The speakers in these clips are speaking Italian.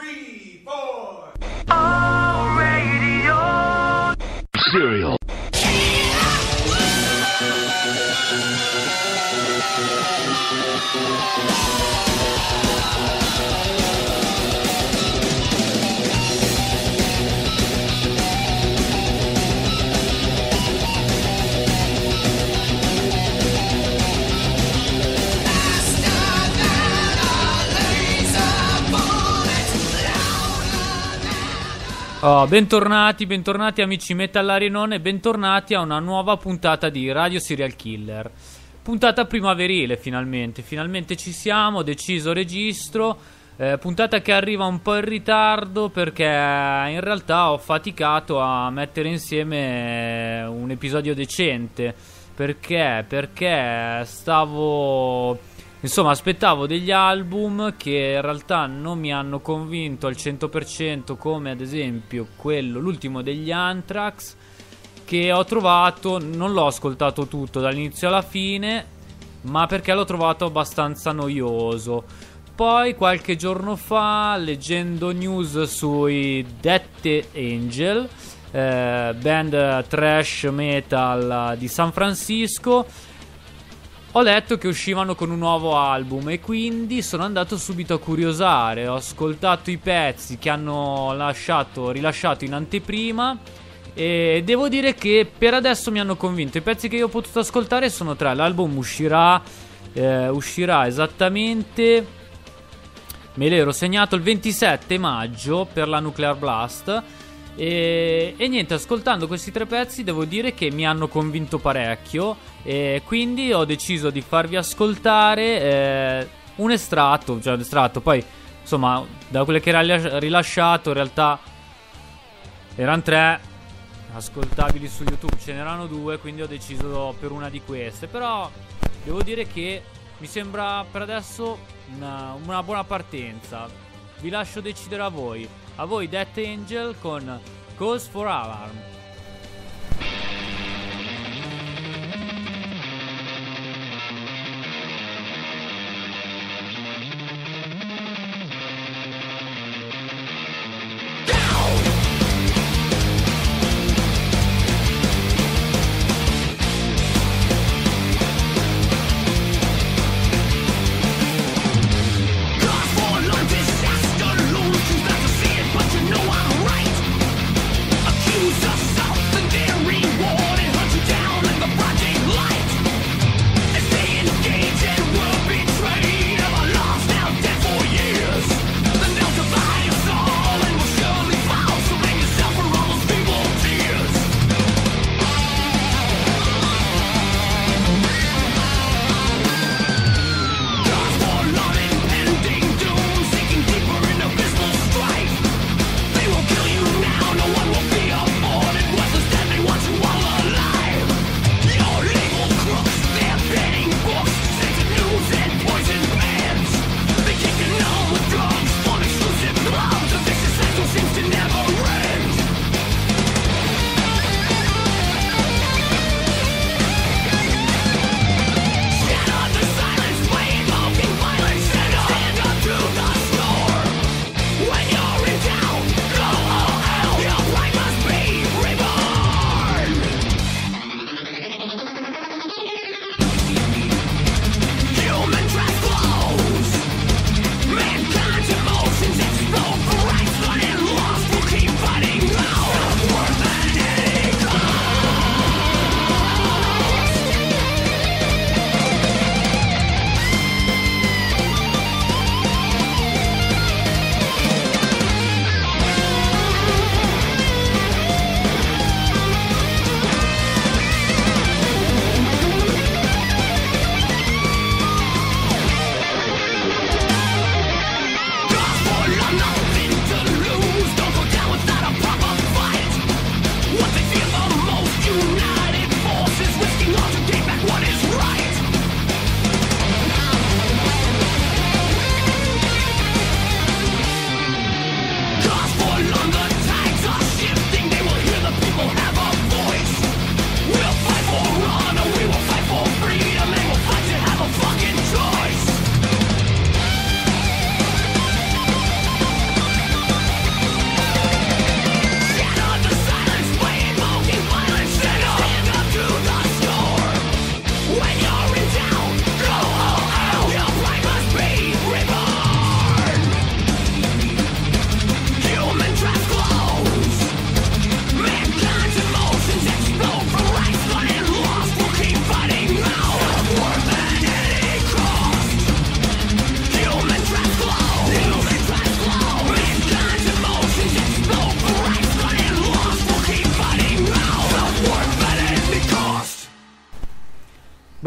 3, 4. All radio. Cereal. Bentornati amici metallari e non, e bentornati a una nuova puntata di Radio Serial Killer. Puntata primaverile finalmente ci siamo, deciso registro, puntata che arriva un po' in ritardo perché in realtà ho faticato a mettere insieme un episodio decente. Perché aspettavo degli album che in realtà non mi hanno convinto al 100%, come ad esempio l'ultimo degli Anthrax, che ho trovato, non l'ho ascoltato tutto dall'inizio alla fine, ma perché l'ho trovato abbastanza noioso. Poi qualche giorno fa, leggendo news sui Death Angel, band thrash metal di San Francisco, ho letto che uscivano con un nuovo album e quindi sono andato subito a curiosare. Ho ascoltato i pezzi che hanno rilasciato in anteprima e devo dire che per adesso mi hanno convinto. I pezzi che io ho potuto ascoltare sono 3. L'album uscirà esattamente, me l'ero segnato, il 27 maggio per la Nuclear Blast. E niente, ascoltando questi 3 pezzi devo dire che mi hanno convinto parecchio, e quindi ho deciso di farvi ascoltare un estratto, poi insomma da quelle che era rilasciato in realtà erano 3 ascoltabili su YouTube, ce n'erano 2, quindi ho deciso per una di queste. Però devo dire che mi sembra per adesso una buona partenza. Vi lascio decidere a voi Death Angel con Cause for Alarm. But you know I'm right. Accuse us.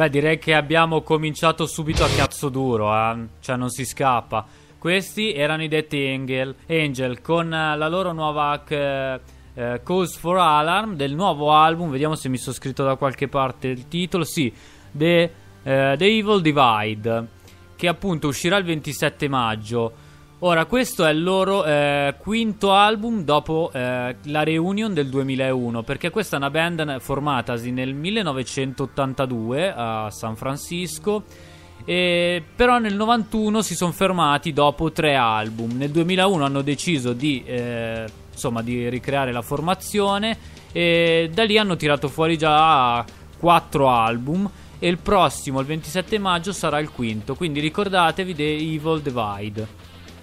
Beh, direi che abbiamo cominciato subito a cazzo duro, cioè non si scappa. Questi erano i Death Angel con la loro nuova Cause for Alarm del nuovo album. Vediamo se mi sono scritto da qualche parte il titolo. Sì, The Evil Divide, che appunto uscirà il 27 maggio. Ora, questo è il loro quinto album dopo la reunion del 2001, perché questa è una band formatasi nel 1982 a San Francisco, però nel 91 si sono fermati dopo 3 album. Nel 2001 hanno deciso di ricreare la formazione, e da lì hanno tirato fuori già 4 album, e il prossimo, il 27 maggio, sarà il quinto, quindi ricordatevi The Evil Divide.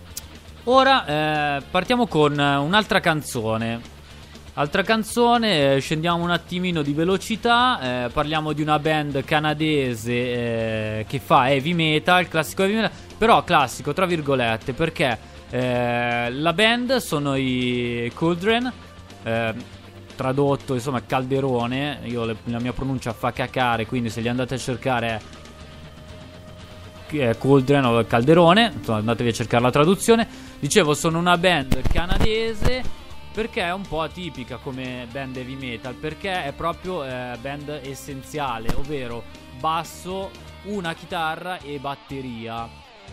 Ora partiamo con un'altra canzone. Scendiamo un attimino di velocità. Parliamo di una band canadese che fa heavy metal, classico heavy metal, però classico tra virgolette, perché la band sono i Cauldron, tradotto insomma calderone. La mia pronuncia fa cacare, quindi se li andate a cercare Cauldron o Calderone, insomma, andatevi a cercare la traduzione. Dicevo, sono una band canadese perché è un po' atipica come band heavy metal, perché è proprio band essenziale, ovvero basso, una chitarra e batteria.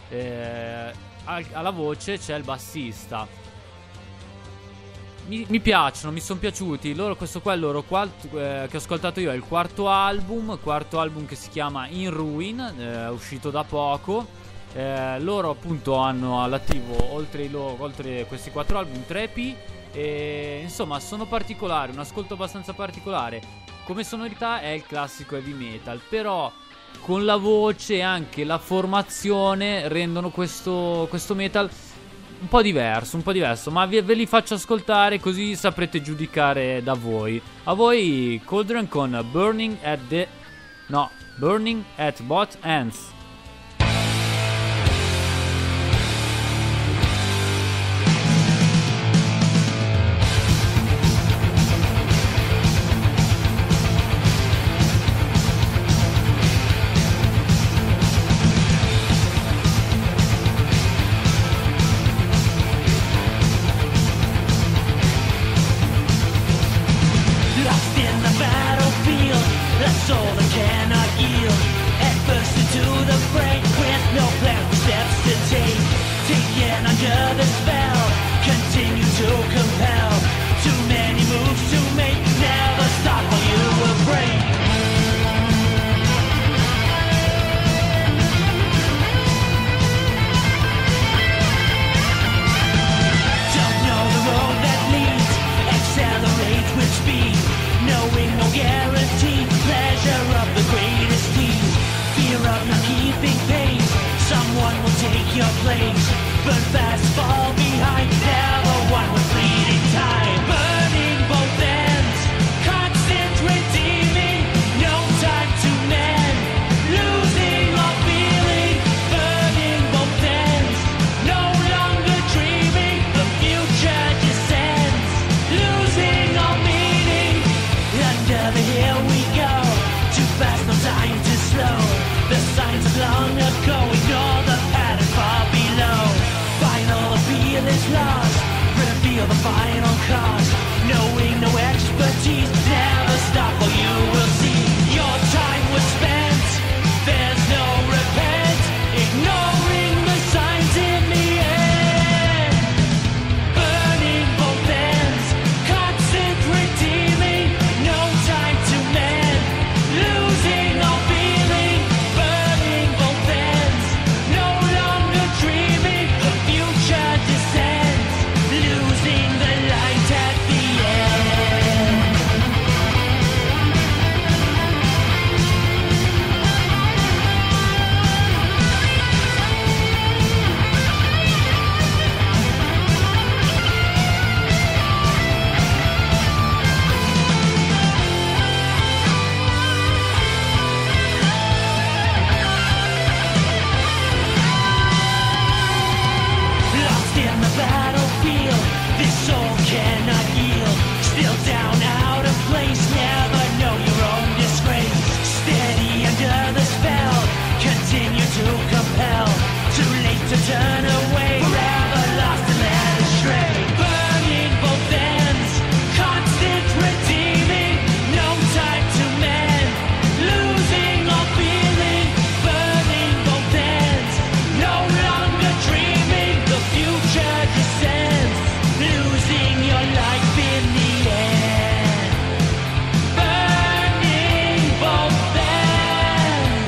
Alla voce c'è il bassista. Mi piacciono, mi sono piaciuti. Questo qua è il loro che ho ascoltato io, è il quarto album che si chiama In Ruin, uscito da poco. Loro appunto hanno all'attivo, oltre questi 4 album, 3 EP, e insomma sono particolari, un ascolto abbastanza particolare. Come sonorità è il classico heavy metal, però con la voce e anche la formazione rendono questo metal un po' diverso, ma ve li faccio ascoltare così saprete giudicare da voi. A voi Cauldron con Burning at Both Ends. Long ago, ignore the pattern far below. Final appeal is lost. turn away, forever lost and led astray. Burning both ends, constant redeeming, no time to mend, losing all feeling. Burning both ends, no longer dreaming, the future descends, losing your life in the end. Burning both ends,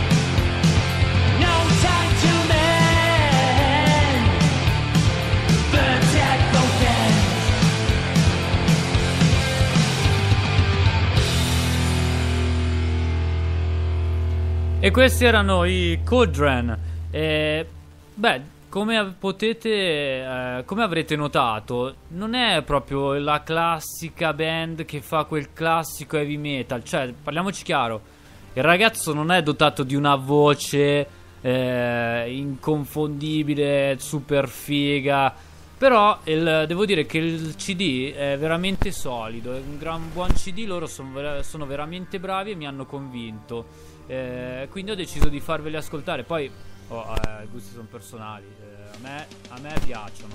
no time to mend, burnt at both ends. E questi erano i Cauldron. Beh, come come avrete notato, non è proprio la classica band che fa quel classico heavy metal. Cioè, parliamoci chiaro, il ragazzo non è dotato di una voce inconfondibile, super figa. Però devo dire che il CD è veramente solido, è un gran buon CD, loro sono veramente bravi e mi hanno convinto. Quindi ho deciso di farveli ascoltare. Poi i gusti sono personali, a me piacciono.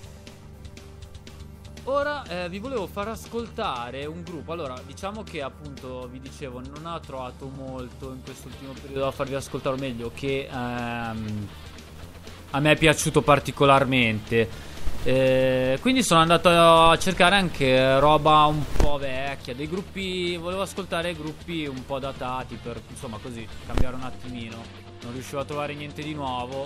Ora vi volevo far ascoltare un gruppo. Allora, diciamo che appunto vi dicevo, non ho trovato molto in quest'ultimo periodo da farvi ascoltare, o meglio che a me è piaciuto particolarmente. Quindi sono andato a cercare anche roba un po' vecchia, dei gruppi, volevo ascoltare gruppi un po' datati per, insomma, così cambiare un attimino. Non riuscivo a trovare niente di nuovo,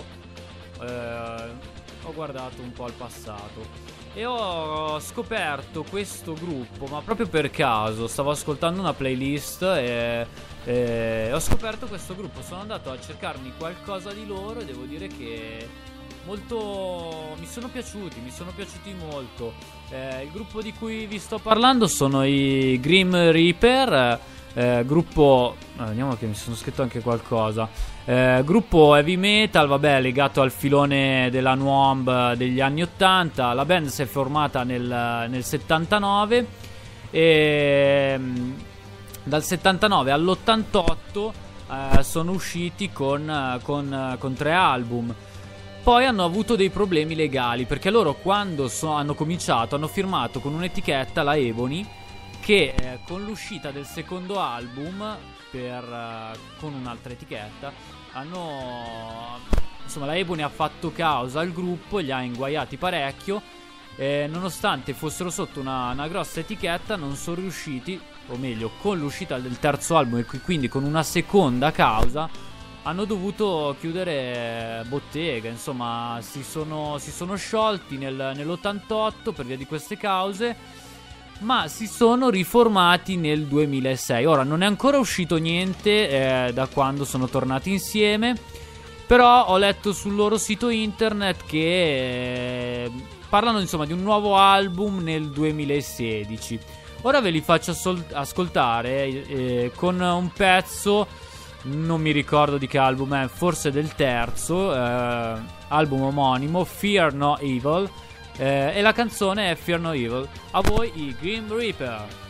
ho guardato un po' al passato e ho scoperto questo gruppo, ma proprio per caso stavo ascoltando una playlist e ho scoperto questo gruppo. Sono andato a cercarmi qualcosa di loro e devo dire che mi sono piaciuti molto. Il gruppo di cui vi sto parlando sono i Grim Reaper, gruppo, vediamo che mi sono scritto anche qualcosa, gruppo heavy metal, vabbè, legato al filone della Nuomb degli anni 80. La band si è formata nel 79 e dal 79 all'88 sono usciti con 3 album. Poi hanno avuto dei problemi legali, perché loro quando hanno cominciato hanno firmato con un'etichetta, la Ebony, che con l'uscita del secondo album con un'altra etichetta insomma, la Ebony ha fatto causa al gruppo, li ha inguaiati parecchio, nonostante fossero sotto una grossa etichetta non sono riusciti, o meglio con l'uscita del terzo album e quindi con una seconda causa hanno dovuto chiudere bottega. Insomma, si sono sciolti nell'88 per via di queste cause, ma si sono riformati nel 2006. Ora non è ancora uscito niente da quando sono tornati insieme, però ho letto sul loro sito internet che parlano insomma di un nuovo album nel 2016. Ora ve li faccio ascoltare con un pezzo, non mi ricordo di che album è, forse del terzo album omonimo, Fear No Evil, e la canzone è Fear No Evil. A voi i Grim Reaper.